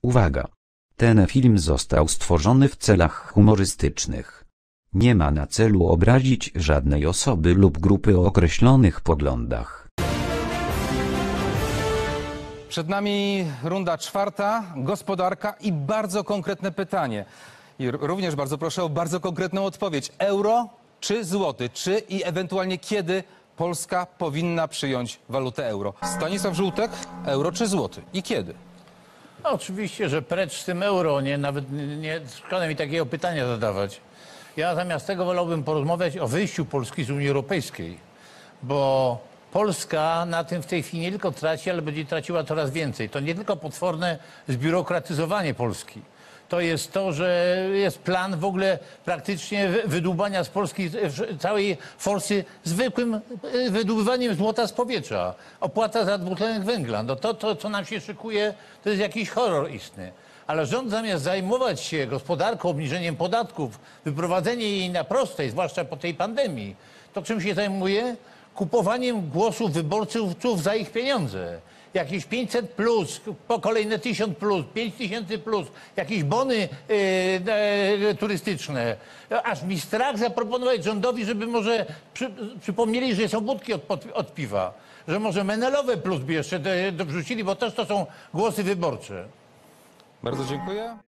Uwaga! Ten film został stworzony w celach humorystycznych. Nie ma na celu obrazić żadnej osoby lub grupy o określonych poglądach. Przed nami runda czwarta, gospodarka i bardzo konkretne pytanie. I również bardzo proszę o bardzo konkretną odpowiedź. Euro czy złoty? Czy i ewentualnie kiedy Polska powinna przyjąć walutę euro? Stanisław Żółtek, euro czy złoty? I kiedy? No, oczywiście, że precz z tym euro, nawet nie szkoda mi takiego pytania zadawać. Ja zamiast tego wolałbym porozmawiać o wyjściu Polski z Unii Europejskiej, bo Polska na tym w tej chwili nie tylko traci, ale będzie traciła coraz więcej. To nie tylko potworne zbiurokratyzowanie Polski. To jest to, że jest plan w ogóle praktycznie wydłubania z Polski całej forsy zwykłym wydobywaniem złota z powietrza. Opłata za dwutlenek węgla. No to, co nam się szykuje, to jest jakiś horror istny. Ale rząd zamiast zajmować się gospodarką, obniżeniem podatków, wyprowadzeniem jej na prostej, zwłaszcza po tej pandemii, to czym się zajmuje? Kupowaniem głosów wyborców za ich pieniądze. Jakieś 500 plus, po kolejne 1000 plus, 5000 plus, jakieś bony turystyczne. Aż mi strach zaproponować rządowi, żeby może przypomnieli, że są budki od piwa. Że może Menelowe plus by jeszcze dorzucili, bo też to są głosy wyborcze. Bardzo dziękuję.